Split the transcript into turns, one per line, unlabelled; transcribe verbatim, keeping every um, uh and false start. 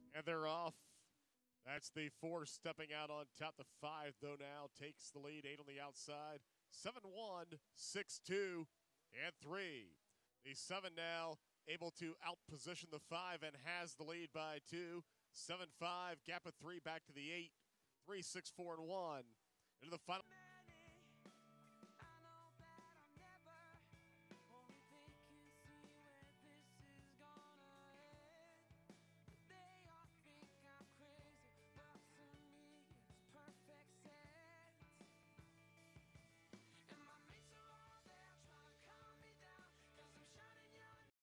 And they're off. That's the four stepping out on top. The five, though, now takes the lead. Eight on the outside. seven one, six two, and three. The seven now able to outposition the five and has the lead by two. seven five, gap of three back to the eight. three, six, four, and one. Into the final.